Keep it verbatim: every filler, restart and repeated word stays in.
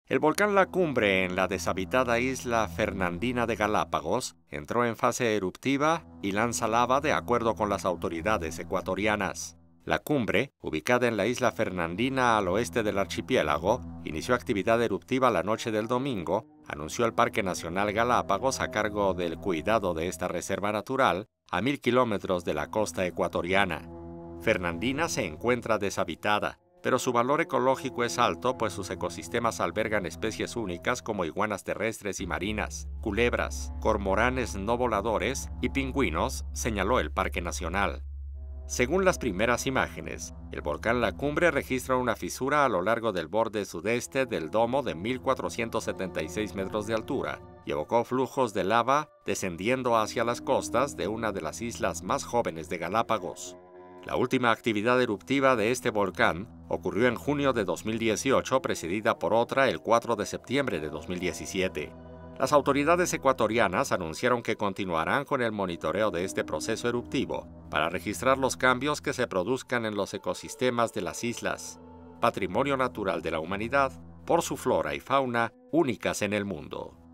El volcán La Cumbre en la deshabitada isla Fernandina de Galápagos entró en fase eruptiva y lanza lava de acuerdo con las autoridades ecuatorianas. La Cumbre, ubicada en la isla Fernandina al oeste del archipiélago, inició actividad eruptiva la noche del domingo, anunció el Parque Nacional Galápagos a cargo del cuidado de esta reserva natural a mil kilómetros de la costa ecuatoriana. Fernandina se encuentra deshabitada, pero su valor ecológico es alto, pues sus ecosistemas albergan especies únicas como iguanas terrestres y marinas, culebras, cormoranes no voladores y pingüinos, señaló el Parque Nacional. Según las primeras imágenes, el volcán La Cumbre registra una fisura a lo largo del borde sudeste del domo de mil cuatrocientos setenta y seis metros de altura y evocó flujos de lava descendiendo hacia las costas de una de las islas más jóvenes de Galápagos. La última actividad eruptiva de este volcán ocurrió en junio de dos mil dieciocho, precedida por otra el cuatro de septiembre de dos mil diecisiete. Las autoridades ecuatorianas anunciaron que continuarán con el monitoreo de este proceso eruptivo para registrar los cambios que se produzcan en los ecosistemas de las islas, patrimonio natural de la humanidad por su flora y fauna únicas en el mundo.